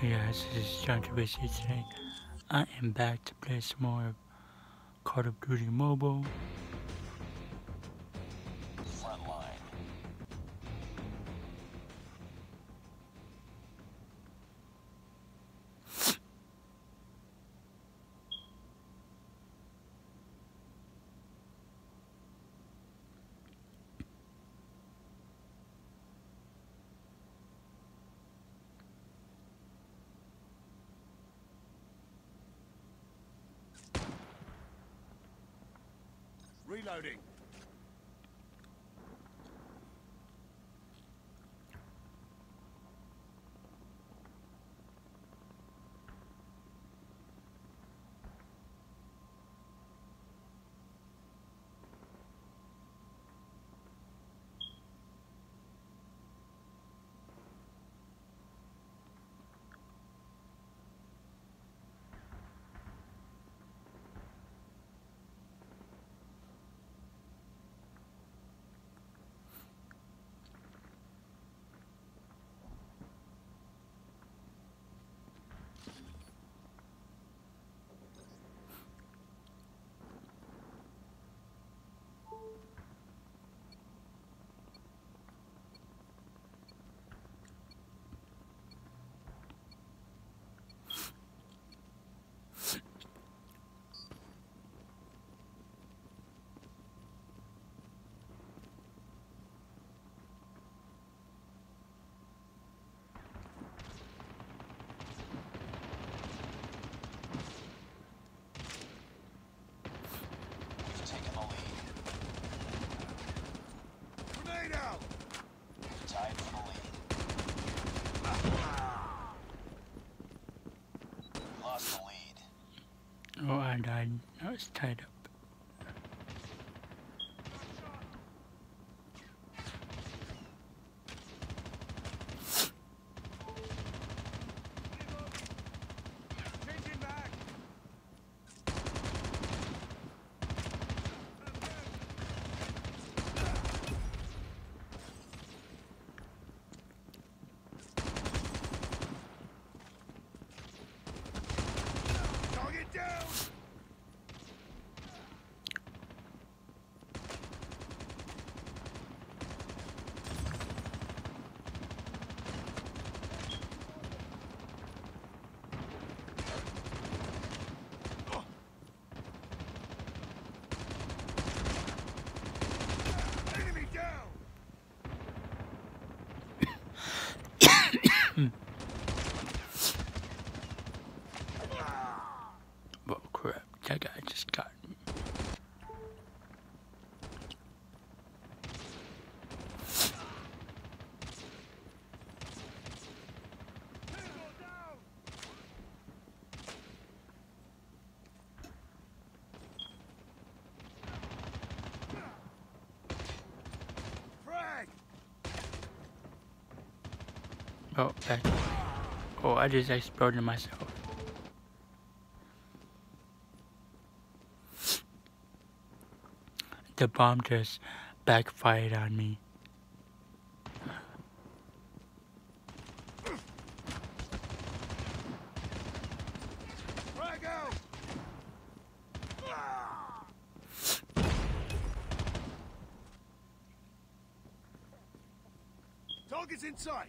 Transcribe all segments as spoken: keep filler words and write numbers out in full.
Yes, this is John Trubisky today. I am back to play some more of Call of Duty Mobile. Frontline. Reloading. We've taken the lead. Grenade out! We've tied for the lead. We lost the lead. Oh, I died. I was tied up. Changing back. Target down. Enemy down. Oh crap, that guy just got me. Tango down. Frag. Oh, back. Oh, I just exploded myself. The bomb just backfired on me. Frag out. Target's in sight.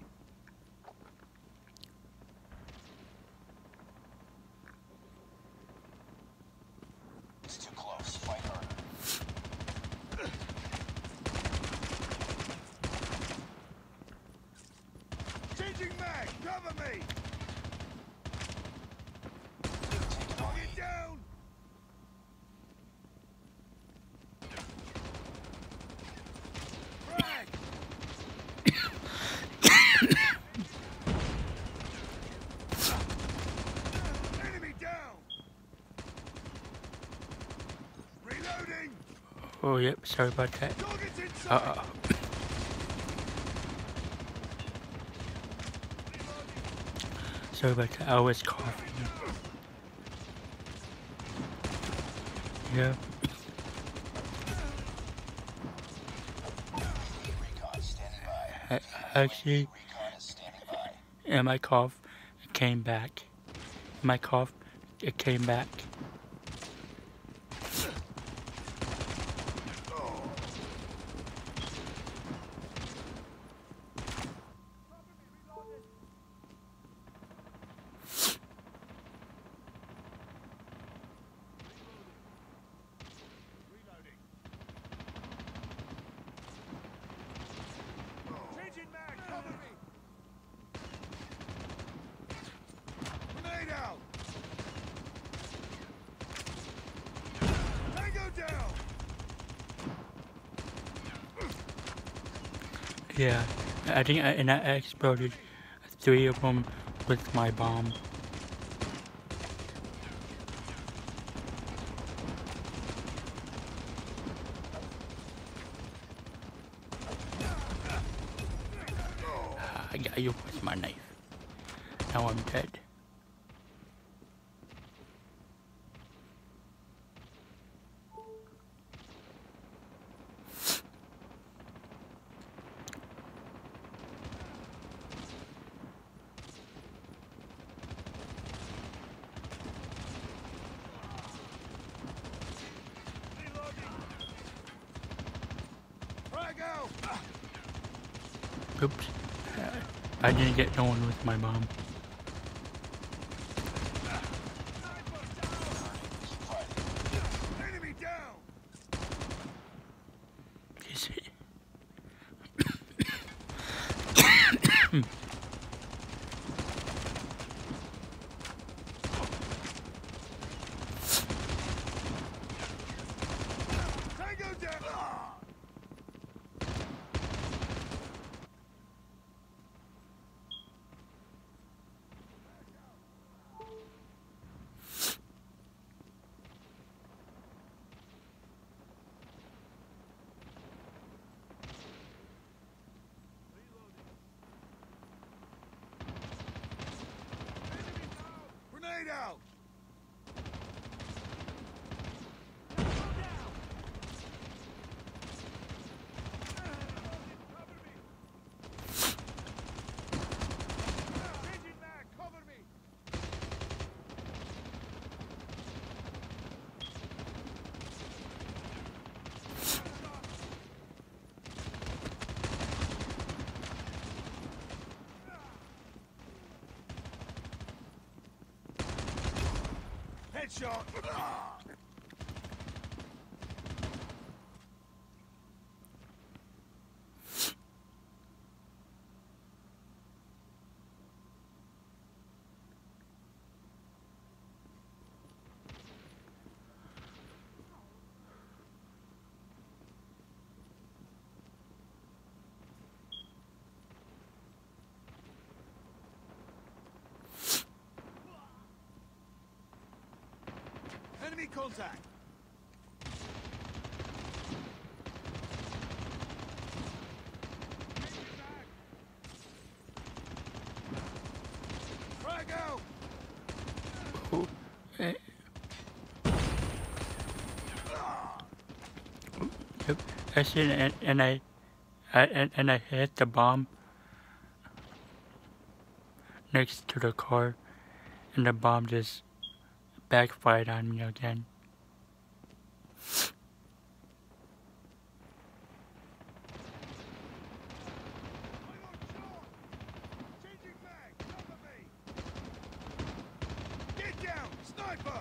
It's too close. Fight harder. Changing mag. Cover me. Target down. Frag. Enemy down. Reloading. Oh, yep, sorry about that. Target's in sight. Uh oh. Sorry about that. I was coughing. Yeah. Recon standing by. I, actually, Recon is standing by. and my cough came back. My cough, it came back. Changing mag, cover me! Grenade out! Tango down! Yeah, I think I, and I exploded three of them with my bomb. I got you with my knife. Now I'm dead. Frag out! Oops. Uh, I didn't get no one with my bomb. Enemy down! Is it? Tango down! Grenade out! Changing mag, cover me! Headshot! Enemy contact! Frag out! Oh, eh. Yep. I see it, and, and I, I and, and I hit the bomb next to the car, and the bomb just backfired on me again. I'm on shot! Changing mag, cover me! Get down! Sniper!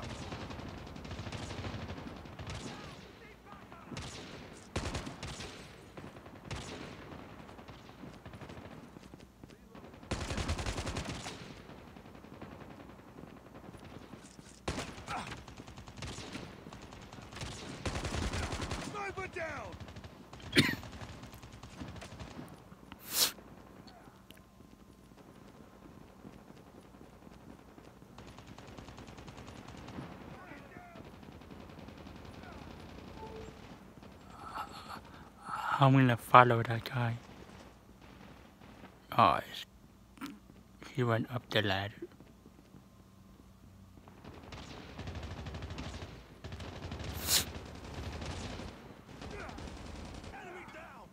Sniper down! I'm gonna follow that guy. Oh, it's- he went up the ladder. Enemy down!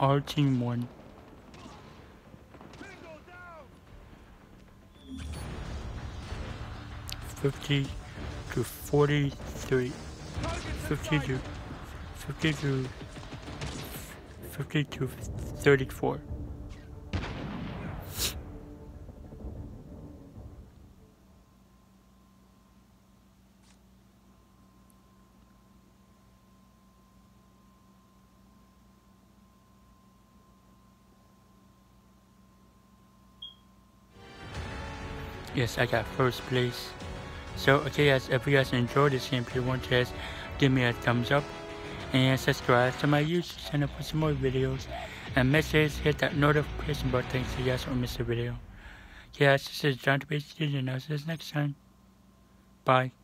our team won. Tango down. fifty to forty-three. Targets in fifty sight. to fifty to fifty to thirty-four. Yes, I got first place. So, okay guys, if you guys enjoyed this gameplay, want to just give me a thumbs up and subscribe to my YouTube channel for some more videos. And make sure to hit that notification button so you guys don't miss a video. Okay guys, this is John T B H, and I'll see you next time. Bye.